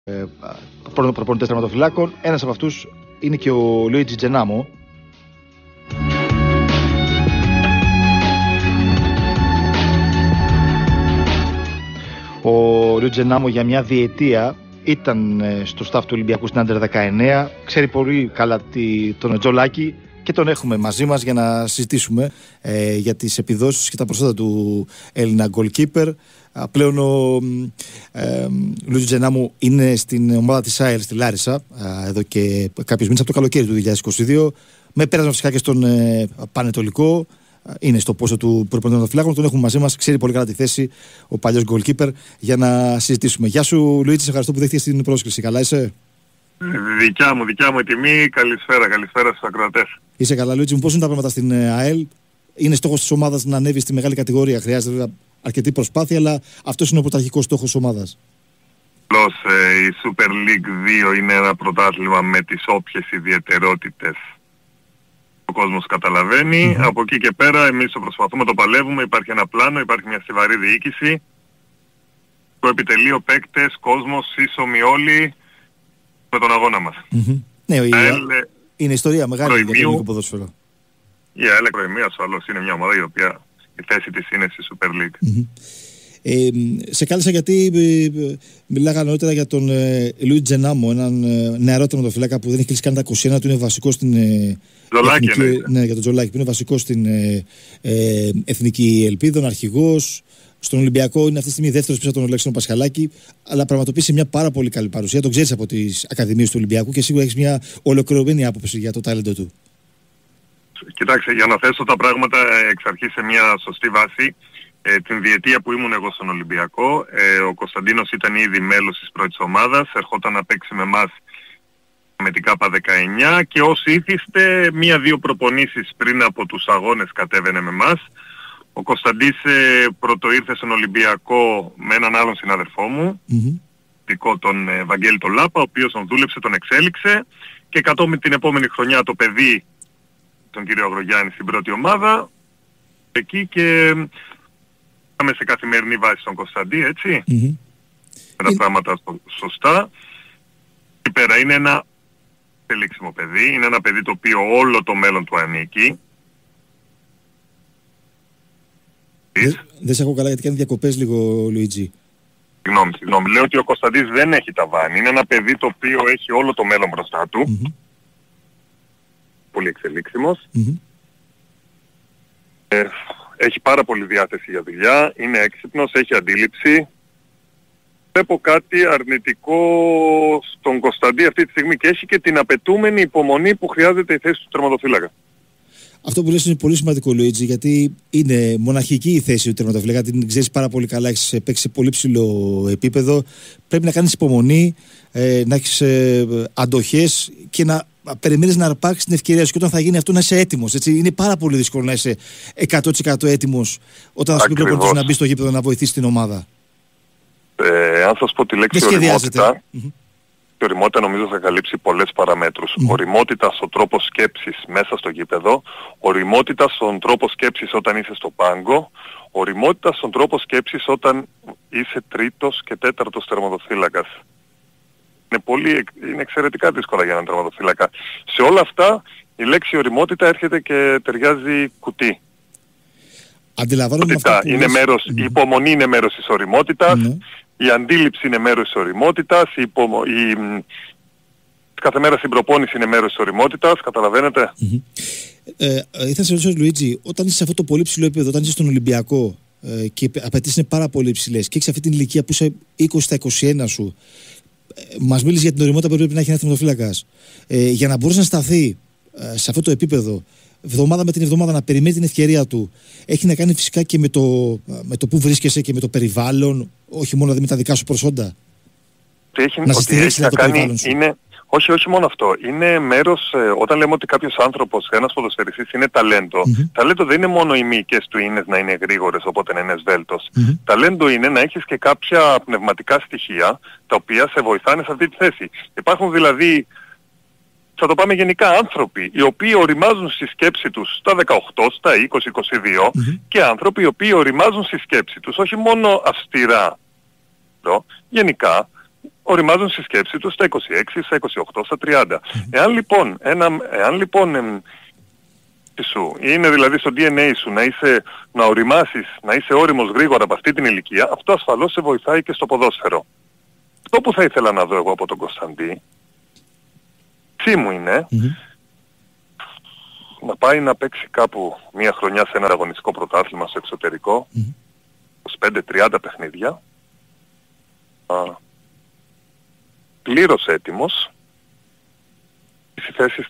προπονητές τερματοφυλάκων. Ένας από αυτούς είναι και ο Λουίτζι Τζενάμο. Ο Λουίτζι Τζενάμο για μια διετία ήταν στο staff του Ολυμπιακού στην Άντερ 19. Ξέρει πολύ καλά τον Τζολάκη και τον έχουμε μαζί μας για να συζητήσουμε για τις επιδόσεις και τα προσόντα του Έλληνα goalkeeper. Πλέον ο Λουίτζι Τζενάμο είναι στην ομάδα της ΑΕΛ στη Λάρισα εδώ και κάποιους μήνες, από το καλοκαίρι του 2022, με πέρασμα φυσικά και στον Πανετολικό. Είναι στο πόσο του προπονητή φυλάκων, τον έχουμε μαζί μας, ξέρει πολύ καλά τη θέση ο παλιός goalkeeper, για να συζητήσουμε. Γεια σου Λουίτζι, σε ευχαριστώ που δέχτηκες την πρόσκληση. Καλά είσαι? Δικιά μου η τιμή. Καλησπέρα στους ακροατές. Είσαι καλά Λουίτζι, πώς είναι τα πράγματα στην ΑΕΛ? Είναι στόχος της ομάδας να ανέβει στη μεγάλη κατηγορία? Χρειάζεται βέβαια αρκετή προσπάθεια, αλλά αυτός είναι ο πρωταρχικός στόχος της ομάδας. Η Super League 2 είναι ένα πρωτάθλημα με τις όποιες ιδιαιτερότητες ο κόσμος καταλαβαίνει. Από εκεί και πέρα εμείς το προσπαθούμε, το παλεύουμε, υπάρχει ένα πλάνο, υπάρχει μια στιβαρή διοίκηση, το επιτελείο, παίκτες, κόσμος, σύσσωμοι όλοι με τον αγώνα μας. Ναι, είναι ιστορία μεγάλη για το ελληνικό ποδόσφαιρο. Η ΑΕΛ Προημίου ασφαλώς είναι μια ομάδα η οποία η θέση της είναι στη Super League. Σε κάλεσα γιατί μιλάγα νωρίτερα για τον Λουίτζι Τζενάμο, έναν νεαρό τερματοφύλακα που δεν έχει κλείσει καν τα 21 του, είναι βασικό στην εθνική, ναι, για τον Τζολάκη, που είναι βασικό στην Εθνική Ελπίδων, αρχηγός. Στον Ολυμπιακό είναι αυτή τη στιγμή δεύτερος πίσω από τον Αλέξανδρο Πασχαλάκη, αλλά πραγματοποιήσει μια πάρα πολύ καλή παρουσία. Τον ξέρεις από τις ακαδημίες του Ολυμπιακού και σίγουρα έχεις μια ολοκληρωμένη άποψη για το τάλεντο του. Κοιτάξτε, για να θέσω τα πράγματα εξ αρχής σε μια σωστή βάση, την διετία που ήμουν εγώ στον Ολυμπιακό, ο Κωνσταντίνος ήταν ήδη μέλος της πρώτης ομάδας, ερχόταν να παίξει με εμάς με την ΚΑΠΑ 19 και ως ήθιστε μία-δύο προπονήσεις πριν από τους αγώνες κατέβαινε με εμάς. Ο Κωνσταντής πρώτο ήρθε στον Ολυμπιακό με έναν άλλον συναδερφό μου, τον Βαγγέλη τον Λάπα, ο οποίος τον δούλεψε, τον εξέλιξε και κατόπιν την επόμενη χρονιά το παιδί, τον κύριο Αγρογιάννη, στην πρώτη ομάδα εκεί και πάμε σε καθημερινή βάση στον Κωνσταντή, έτσι, με τα πράγματα σωστά. Εκεί πέρα είναι ένα εξελίξιμο παιδί, είναι ένα παιδί το οποίο όλο το μέλλον του ανήκει. Δεν σε ακούω καλά γιατί κάνει διακοπές λίγο Λουίτζι. Συγγνώμη. Λέω ότι ο Κωνσταντής δεν έχει ταβάνι. Είναι ένα παιδί το οποίο έχει όλο το μέλλον μπροστά του. Πολύ εξελίξιμος. Έχει πάρα πολύ διάθεση για δουλειά. Είναι έξυπνος, έχει αντίληψη. Βλέπω κάτι αρνητικό στον Κωνσταντή αυτή τη στιγμή και έχει και την απαιτούμενη υπομονή που χρειάζεται η θέση του τερματοφύλακα. Αυτό που λες είναι πολύ σημαντικό Λουίτζι, γιατί είναι μοναχική η θέση του τερματοφύλακα, την ξέρεις πάρα πολύ καλά, έχεις παίξει σε πολύ ψηλό επίπεδο. Πρέπει να κάνεις υπομονή, να έχεις αντοχές και να περιμένεις να αρπάξεις την ευκαιρία σου, και όταν θα γίνει αυτό να είσαι έτοιμος. Έτσι. Είναι πάρα πολύ δύσκολο να είσαι 100% έτοιμος όταν θα σου πει προπονητής να μπει στο γήπεδο να βοηθήσει την ομάδα. Αν σας πω τη λέξη ωριμότητα, η ωριμότητα νομίζω θα καλύψει πολλές παραμέτρους. Ωριμότητα στον τρόπο σκέψης μέσα στο γήπεδο, ωριμότητα στον τρόπο σκέψης όταν είσαι στο πάγκο, ωριμότητα στον τρόπο σκέψης όταν είσαι τρίτος και τέταρτος τερματοφύλακας. Είναι εξαιρετικά δύσκολα για έναν τερματοφύλακα. Σε όλα αυτά η λέξη ωριμότητα έρχεται και ταιριάζει κουτί. Αντιλαμβάνομαι η υπομονή είναι μέρος της ωριμότητας, η αντίληψη είναι μέρος της ωριμότητας, κάθε μέρα στην προπόνηση είναι μέρος της ωριμότητας, καταλαβαίνετε. Ήθελα να σε ρωτήσω Λουίτζι, όταν είσαι σε αυτό το πολύ ψηλό επίπεδο, όταν είσαι στον Ολυμπιακό και οι απαιτήσεις είναι πάρα πολύ ψηλές και έχεις αυτή την ηλικία που είσαι 20 στα 21 σου, μας μίλησε για την ωριμότητα που πρέπει να έχει ένας τερματοφύλακας. Για να μπορείς να σταθεί σε αυτό το επίπεδο, εβδομάδα με την εβδομάδα, να περιμένει την ευκαιρία του, έχει να κάνει φυσικά και με το που βρίσκεσαι και με το περιβάλλον, όχι μόνο δηλαδή με τα δικά σου προσόντα. Να στηρίξει το περιβάλλον σου. Όχι μόνο αυτό. Είναι μέρος, όταν λέμε ότι κάποιος άνθρωπος, ένας ποδοσφαιριστής είναι ταλέντο, ταλέντο δεν είναι μόνο οι μυϊκές του ίνες να είναι γρήγορες οπότε να είναι σβέλτος. Ταλέντο είναι να έχεις και κάποια πνευματικά στοιχεία τα οποία σε βοηθάνε σε αυτή τη θέση. Υπάρχουν δηλαδή, θα το πάμε γενικά, άνθρωποι οι οποίοι οριμάζουν στη σκέψη τους στα 18, στα 20, 22 και άνθρωποι οι οποίοι οριμάζουν στη σκέψη τους όχι μόνο αυστηρά, γενικά, οριμάζουν στη σκέψη τους στα 26, στα 28, στα 30. Εάν λοιπόν σου είναι δηλαδή στο DNA σου να οριμάσεις, να είσαι όριμος γρήγορα από αυτή την ηλικία, αυτό ασφαλώς σε βοηθάει και στο ποδόσφαιρο. Αυτό που θα ήθελα να δω εγώ από τον Κωνσταντί, μου είναι να πάει να παίξει κάπου μια χρονιά σε ένα αγωνιστικό πρωτάθλημα στο εξωτερικό, 25-30 παιχνίδια, πλήρως έτοιμος, στη θέση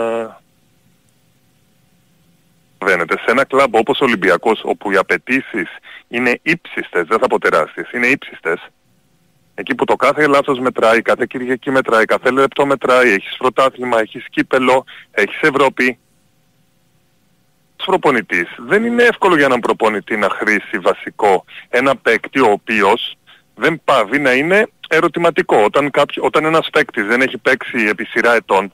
σε ένα κλαμπ όπως ο Ολυμπιακός, όπου οι απαιτήσεις είναι ύψιστες, δεν θα πω τεράστιες, είναι ύψιστες, εκεί που το κάθε λάθος μετράει, κάθε Κυριακή μετράει, κάθε λεπτό μετράει, έχεις πρωτάθλημα, έχεις κύπελο, έχεις Ευρώπη. Προπονητής. Δεν είναι εύκολο για έναν προπονητή να χρήσει βασικό ένα παίκτη ο οποίος δεν πάβει να είναι ερωτηματικό. Όταν ένας παίκτης δεν έχει παίξει επί σειρά ετών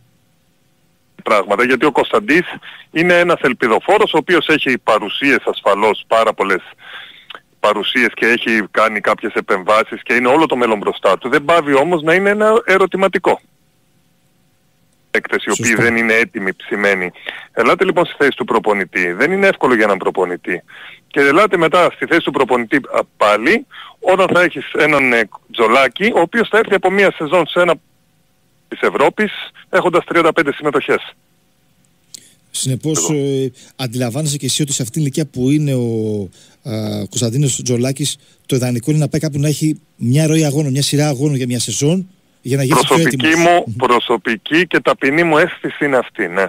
πράγματα, γιατί ο Κωνσταντής είναι ένας ελπιδοφόρος ο οποίος έχει παρουσίες ασφαλώς, πάρα πολλές παρουσίες και έχει κάνει κάποιες επεμβάσεις και είναι όλο το μέλλον μπροστά του. Δεν πάβει όμως να είναι ένα ερωτηματικό. Παίκτες οι οποίοι δεν είναι έτοιμοι, ψημένοι. Ελάτε λοιπόν στη θέση του προπονητή. Δεν είναι εύκολο για έναν προπονητή. Και ελάτε μετά στη θέση του προπονητή πάλι, όταν θα έχεις έναν Τζολάκη, ο οποίος θα έρθει από μία σεζόν σε ένα της Ευρώπης, έχοντας 35 συμμετοχές. Συνεπώς, αντιλαμβάνεσαι και εσύ ότι σε αυτήν την ηλικία που είναι ο Κωνσταντίνος Τζολάκης, το ιδανικό είναι να πάει κάπου να έχει μια ροή αγώνων, μια σειρά αγώνων για μια σεζόν, για να γίνει προσωπική και ταπεινή μου αίσθηση είναι αυτή, ναι.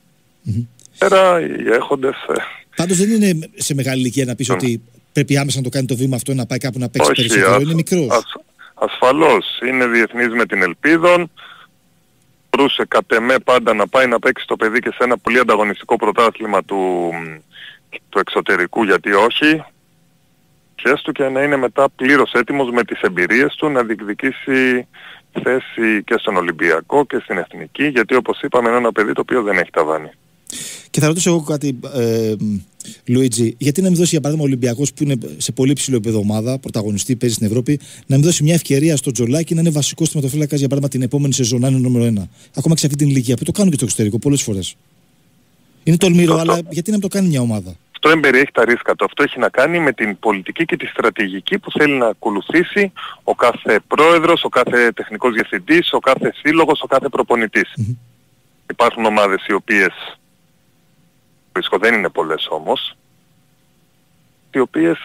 Πέρα οι έχοντες... Πάντως δεν είναι σε μεγάλη ηλικία να πεις ότι πρέπει άμεσα να το κάνει το βήμα αυτό, να πάει κάπου να παίξει περισσότερο, είναι μικρός. Ασφαλώς, είναι διεθνής με την ελπίδα. Μπορούσε κατ' εμέ πάντα να πάει να παίξει το παιδί και σε ένα πολύ ανταγωνιστικό πρωτάθλημα του εξωτερικού, γιατί όχι. Και να είναι μετά πλήρως έτοιμος με τις εμπειρίες του να διεκδικήσει θέση και στον Ολυμπιακό και στην Εθνική, γιατί όπως είπαμε είναι ένα παιδί το οποίο δεν έχει ταβάνι. Και θα ρωτήσω εγώ κάτι, Λουίτζι, γιατί να μην δώσει για παράδειγμα ο Ολυμπιακός που είναι σε πολύ ψηλό επίπεδο ομάδα, πρωταγωνιστή, παίζει στην Ευρώπη, να μην δώσει μια ευκαιρία στο Τζολάκη να είναι βασικός τερματοφύλακας για παράδειγμα την επόμενη σεζόν, να είναι νούμερο 1. Ακόμα και σε αυτή την ηλικία που το κάνουν και στο εξωτερικό πολλές φορές. Είναι τολμηρό, αλλά γιατί να μην το κάνει μια ομάδα. Αυτό εμπεριέχει τα ρίσκα του. Αυτό έχει να κάνει με την πολιτική και τη στρατηγική που θέλει να ακολουθήσει ο κάθε πρόεδρος, ο κάθε τεχνικός διευθυντής, ο κάθε σύλλογος, ο κάθε προπονητής. Υπάρχουν ομάδες οι οποίες, δεν είναι πολλές όμως, οι οποίες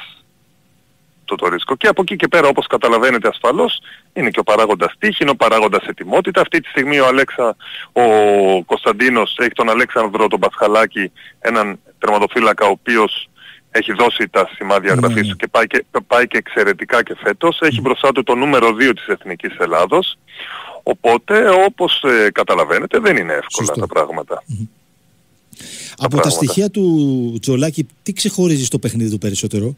το ρίσκο. Και από εκεί και πέρα, όπως καταλαβαίνετε ασφαλώς, είναι και ο παράγοντας τύχη, είναι ο παράγοντας ετοιμότητα. Αυτή τη στιγμή ο Κωνσταντίνος έχει τον Αλέξανδρο τον Πασχαλάκη, έναν τερματοφύλακα ο οποίος έχει δώσει τα σημάδια γραφής του και πάει και εξαιρετικά και φέτος. Έχει μπροστά του το νούμερο 2 της Εθνικής Ελλάδος. Οπότε, όπως καταλαβαίνετε, δεν είναι εύκολα τα πράγματα. Από τα στοιχεία του Τζολάκη, τι ξεχωρίζει στο παιχνίδι του περισσότερο?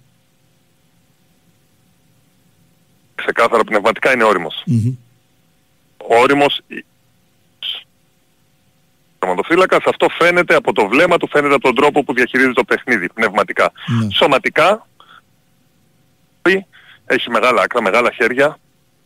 Ξεκάθαρα πνευματικά είναι όριμος. Όριμος τερματοφύλακας, αυτό φαίνεται από το βλέμμα του, φαίνεται από τον τρόπο που διαχειρίζεται το παιχνίδι πνευματικά. Σωματικά έχει μεγάλα άκρα, μεγάλα χέρια,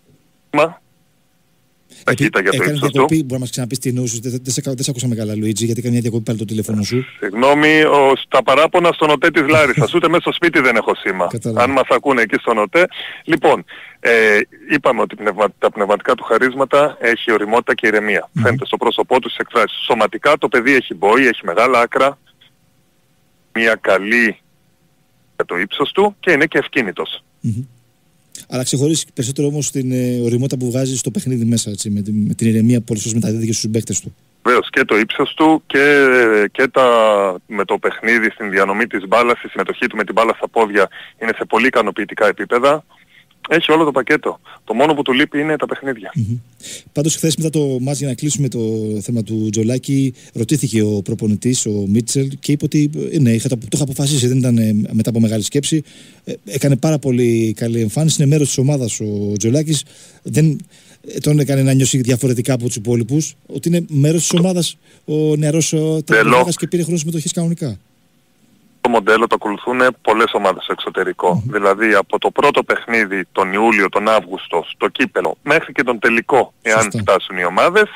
ταχύτητα για το ύψος του. Μπορεί να μας ξαναπείς τι εννοούσες, δεν σε ακούσαμε καλά Λουίτζι, γιατί έκανε μια διακοπή πάλι το τηλέφωνο σου. Συγγνώμη, τα παράπονα στον ΟΤΕ της Λάρισσας, ούτε μέσα στο σπίτι δεν έχω σήμα. Αν μας ακούνε εκεί στον ΟΤΕ. Λοιπόν, είπαμε ότι τα πνευματικά του χαρίσματα έχει ωριμότητα και ηρεμία. Φαίνεται στο πρόσωπό του, στις εκφράσεις. Σωματικά το παιδί έχει μπόη, έχει μεγάλα άκρα, μια καλή για το ύψος του και είναι και ευκίνητος. Αλλά ξεχωρίζει περισσότερο όμως την ωριμότητα που βγάζει στο παιχνίδι μέσα, έτσι, με την ηρεμία που πολλές φορές μεταδίδει και στους παίκτες του. Βεβαίως και το ύψος του και με το παιχνίδι στην διανομή της μπάλας, η συμμετοχή του με την μπάλα στα πόδια είναι σε πολύ ικανοποιητικά επίπεδα. Έχει όλο το πακέτο. Το μόνο που του λείπει είναι τα παιχνίδια. Πάντως χθες μετά το μάτς, για να κλείσουμε το θέμα του Τζολάκη, ρωτήθηκε ο προπονητής, ο Μίτσελ, και είπε ότι ναι, το είχα αποφασίσει, δεν ήταν μετά από μεγάλη σκέψη. Έκανε πάρα πολύ καλή εμφάνιση, είναι μέρος της ομάδας ο Τζολάκης. Δεν τον έκανε να νιώσει διαφορετικά από τους υπόλοιπους, ότι είναι μέρος της ομάδας ο νεαρός τερματοφύλακας και πήρε χρόνο συμμετοχής κανονικά. το μοντέλο το ακολουθούν πολλές ομάδες στο εξωτερικό. Δηλαδή από το πρώτο παιχνίδι τον Ιούλιο, τον Αύγουστο, στο κύπελλο, μέχρι και τον τελικό, εάν φτάσουν οι ομάδες,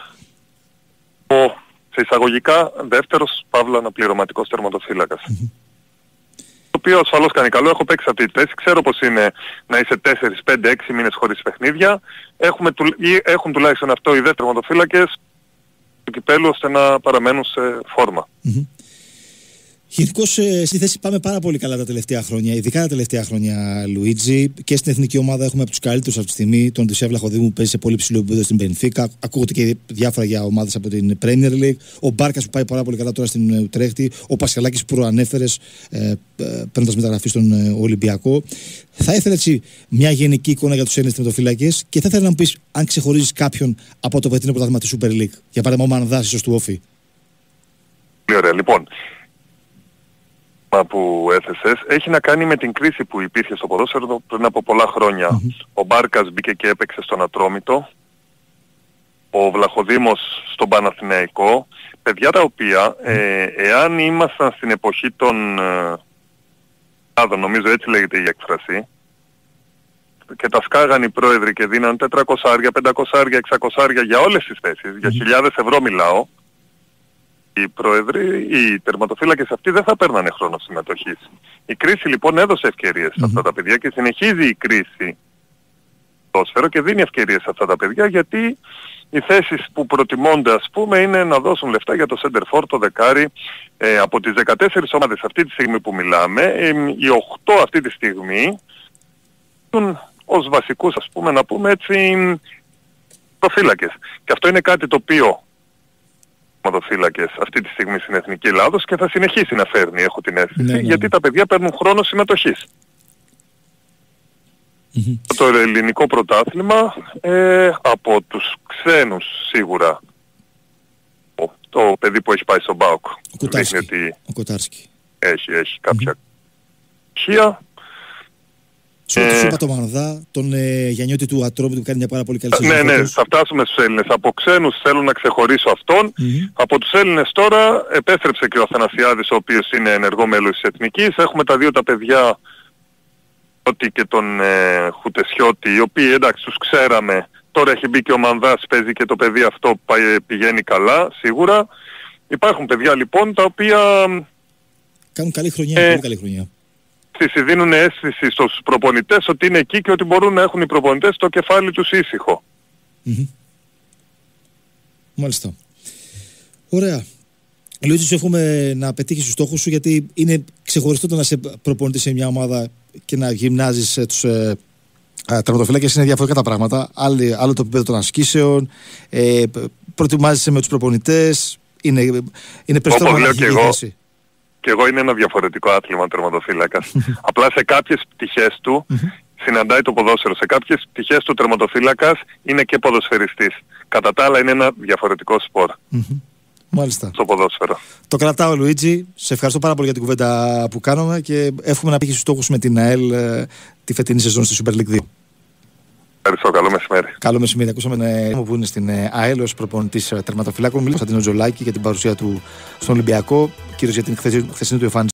σε εισαγωγικά δεύτερος παύλα αναπληρωματικός τερματοφύλακας. Το οποίο ασφαλώς κάνει καλό. Έχω παίξει αυτή τη θέση. Ξέρω πως είναι να είσαι 4, 5, 6 μήνες χωρίς παιχνίδια. Έχουν τουλάχιστον αυτό οι δεύτεροι τερματοφύλακες του κυπέλλου ώστε να παραμένουν σε φόρμα. Γενικώς στη θέση πάμε πάρα πολύ καλά τα τελευταία χρόνια, ειδικά τα τελευταία χρόνια, Λουίτζι. Και στην εθνική ομάδα έχουμε από τους καλύτερους αυτή τη στιγμή. Τον Τισέα Βλαχοδήμου που παίζει σε πολύ ψηλό επίπεδο στην Μπενφίκα. Ακούγονται και διάφορα για ομάδες από την Premier League. Ο Μπάρκας που πάει πάρα πολύ καλά τώρα στην Ουτρέχτη. Ο Πασχαλάκης που προανέφερες παίρνοντας μεταγραφή στον Ολυμπιακό. Θα ήθελα έτσι μια γενική εικόνα για τους Έλληνες τερματοφύλακες και θα ήθελα να μου πεις αν ξεχωρίζεις κάποιον από το φετινό πρωτάθλημα της Super League. Για παράδειγμα, ο Μανδάς ίσως του Όφη. Πολύ ωραία. Λοιπόν, που έθεσες έχει να κάνει με την κρίση που υπήρχε στο ποδόσφαιρο πριν από πολλά χρόνια. Ο Μπάρκας μπήκε και έπαιξε στον Ατρόμητο, ο Βλαχοδήμος στον Παναθηναϊκό, παιδιά τα οποία εάν ήμασταν στην εποχή των νομίζω έτσι λέγεται η έκφραση, και τα σκάγαν οι πρόεδροι και δίναν 400, 500, 600 για όλες τις θέσεις, για χιλιάδες ευρώ μιλάω, οι πρόεδροι, οι τερματοφύλακες αυτοί δεν θα παίρνανε χρόνο συμμετοχής. Η κρίση λοιπόν έδωσε ευκαιρίες σε αυτά τα παιδιά και συνεχίζει η κρίση στο ποδόσφαιρο και δίνει ευκαιρίες σε αυτά τα παιδιά, γιατί οι θέσεις που προτιμώνται ας πούμε είναι να δώσουν λεφτά για το center for, το δεκάρι. Από τις 14 ομάδες αυτή τη στιγμή που μιλάμε, οι 8 αυτή τη στιγμή έχουν ως βασικούς ας πούμε να πούμε έτσι προφύλακες. Και αυτό είναι κάτι το οποίο τερματοφύλακες αυτή τη στιγμή στην Εθνική Ελλάδος και θα συνεχίσει να φέρνει, έχω την αίσθηση, γιατί τα παιδιά παίρνουν χρόνο συμμετοχής. Το ελληνικό πρωτάθλημα από τους ξένους σίγουρα το παιδί που έχει πάει στον ΠΑΟΚ δείχνει ότι έχει κάποια στοιχεία. Σου είπα τον Μανδά, τον Γιαννιώτη του Ατρόμητου που κάνει μια πάρα πολύ καλή σεζόν. Ναι, θα φτάσουμε στους Έλληνες. Από ξένους θέλω να ξεχωρίσω αυτόν. Από τους Έλληνες τώρα επέστρεψε και ο Αθανασιάδης, ο οποίος είναι ενεργό μέλος της Εθνικής. Έχουμε τα δύο τα παιδιά, ότι και τον Χουτεσιώτη, οι οποίοι εντάξει τους ξέραμε. Τώρα έχει μπει και ο Μανδάς, παίζει και το παιδί αυτό που πηγαίνει καλά, σίγουρα. Υπάρχουν παιδιά λοιπόν τα οποία κάνουν καλή χρονιά, πολύ καλή χρονιά. Δίνουν αίσθηση στους προπονητές ότι είναι εκεί και ότι μπορούν να έχουν οι προπονητές το κεφάλι τους ήσυχο. Μάλιστα. Ωραία. Λουίτζι, σου εύχομαι να πετύχεις τους στόχους σου, γιατί είναι ξεχωριστό το να σε προπονητής σε μια ομάδα και να γυμνάζεις τους τερματοφύλακες. Είναι διαφορετικά τα πράγματα. Άλλο το επίπεδο των ασκήσεων, προετοιμάζεσαι με τους προπονητές, είναι περισσότερο αναλογική θέση. Και εγώ είναι ένα διαφορετικό άθλημα τερματοφύλακας. Απλά σε κάποιες πτυχές του συναντάει το ποδόσφαιρο. Σε κάποιες πτυχές του τερματοφύλακας είναι και ποδοσφαιριστής. Κατά τα άλλα είναι ένα διαφορετικό σπορ. Μάλιστα. Στο ποδόσφαιρο. Το κρατάω, Λουίτζι. Σε ευχαριστώ πάρα πολύ για την κουβέντα που κάνουμε και εύχομαι να πετύχεις τους στόχους με την ΑΕΛ τη φετινή σεζόν στη Super League 2. Ευχαριστώ, καλό μεσημέρι. Καλό μεσημέρι. Ακούσαμε που είναι στην ΑΕΛ ως προπονητής τερματοφυλάκων. Μιλήσαμε στον Τζολάκη για την παρουσία του στον Ολυμπιακό, κυρίως για την χθεσινή του εμφάνιση.